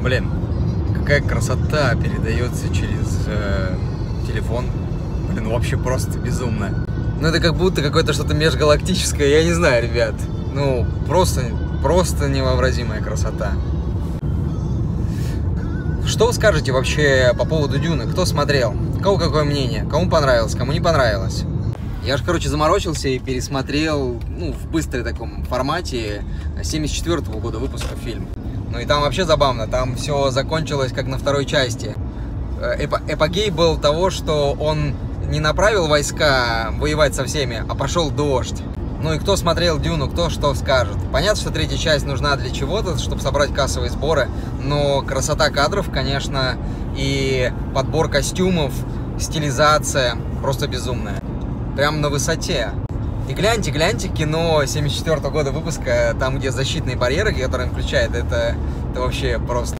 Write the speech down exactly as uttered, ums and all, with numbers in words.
Блин, какая красота передается через э, телефон. Блин, вообще просто безумно. Ну это как будто какое-то что-то межгалактическое, я не знаю, ребят. Ну, просто, просто невообразимая красота. Что вы скажете вообще по поводу Дюны? Кто смотрел? Кого какое мнение? Кому понравилось, кому не понравилось? Я же, короче, заморочился и пересмотрел, ну, в быстром таком формате семьдесят четвёртого года выпуска фильм. Ну и там вообще забавно, там все закончилось как на второй части. Эпо эпогей был того, что он не направил войска воевать со всеми, а пошел дождь. Ну и кто смотрел Дюну, кто что скажет. Понятно, что третья часть нужна для чего-то, чтобы собрать кассовые сборы, но красота кадров, конечно, и подбор костюмов, стилизация просто безумная. Прям на высоте. И гляньте, гляньте кино семьдесят четвёртого года выпуска, там, где защитные барьеры, которые он включает, это, это вообще просто